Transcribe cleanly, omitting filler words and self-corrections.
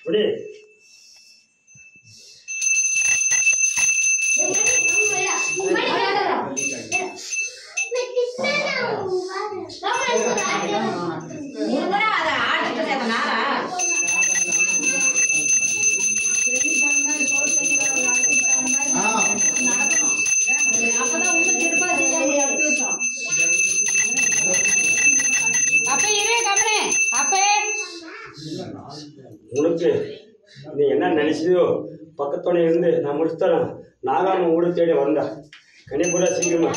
இப்படி உனக்கு நீ என்ன நினைச்சியோ பக்கத்தோட இருந்து நான் முடிச்சு தரேன். நாகாம ஊட தேடி வந்தா கனிப்பூரா சீக்கிரமா